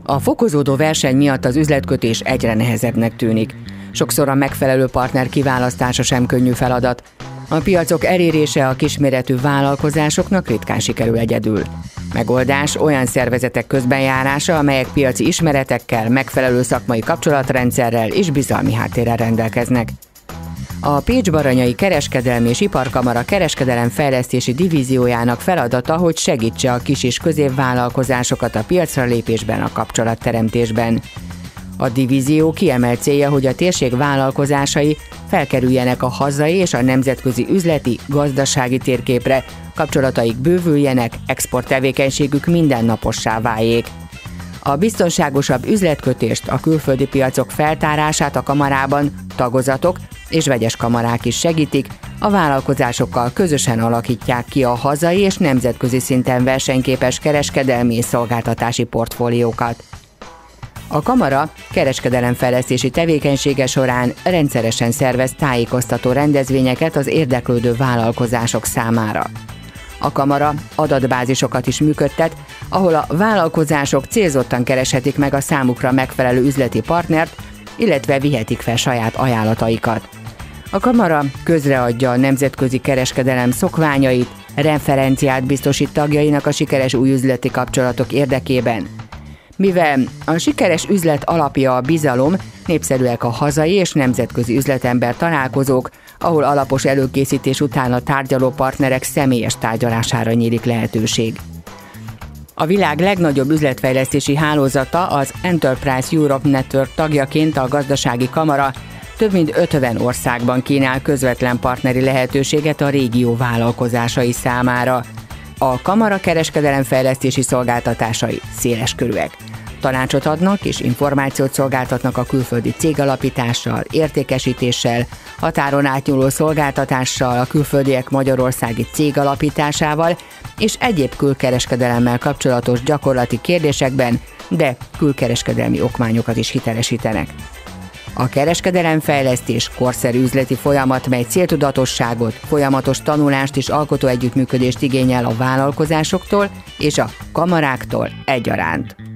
A fokozódó verseny miatt az üzletkötés egyre nehezebbnek tűnik. Sokszor a megfelelő partner kiválasztása sem könnyű feladat. A piacok elérése a kisméretű vállalkozásoknak ritkán sikerül egyedül. Megoldás olyan szervezetek közbenjárása, amelyek piaci ismeretekkel, megfelelő szakmai kapcsolatrendszerrel és bizalmi háttérrel rendelkeznek. A Pécs-Baranyai Kereskedelmi és Iparkamara kereskedelemfejlesztési divíziójának feladata, hogy segítse a kis- és középvállalkozásokat a piacra lépésben, a kapcsolatteremtésben. A divízió kiemelt célja, hogy a térség vállalkozásai felkerüljenek a hazai és a nemzetközi üzleti, gazdasági térképre, kapcsolataik bővüljenek, exporttevékenységük mindennapossá váljék. A biztonságosabb üzletkötést, a külföldi piacok feltárását a kamarában tagozatok és vegyes kamarák is segítik, a vállalkozásokkal közösen alakítják ki a hazai és nemzetközi szinten versenyképes kereskedelmi és szolgáltatási portfóliókat. A kamara kereskedelemfejlesztési tevékenysége során rendszeresen szervez tájékoztató rendezvényeket az érdeklődő vállalkozások számára. A kamara adatbázisokat is működtet, ahol a vállalkozások célzottan kereshetik meg a számukra megfelelő üzleti partnert, illetve vihetik fel saját ajánlataikat. A kamara közreadja a nemzetközi kereskedelem szokványait, referenciát biztosít tagjainak a sikeres új üzleti kapcsolatok érdekében. Mivel a sikeres üzlet alapja a bizalom, népszerűek a hazai és nemzetközi üzletember találkozók, ahol alapos előkészítés után a tárgyaló partnerek személyes tárgyalására nyílik lehetőség. A világ legnagyobb üzletfejlesztési hálózata, az Enterprise Europe Network tagjaként a Gazdasági Kamara több mint 50 országban kínál közvetlen partneri lehetőséget a régió vállalkozásai számára. A kamara kereskedelemfejlesztési szolgáltatásai széleskörűek. Tanácsot adnak és információt szolgáltatnak a külföldi cégalapítással, értékesítéssel, határon átnyúló szolgáltatással, a külföldiek magyarországi cégalapításával és egyéb külkereskedelemmel kapcsolatos gyakorlati kérdésekben, de külkereskedelmi okmányokat is hitelesítenek. A kereskedelemfejlesztés korszerű üzleti folyamat, mely céltudatosságot, folyamatos tanulást és alkotó együttműködést igényel a vállalkozásoktól és a kamaráktól egyaránt.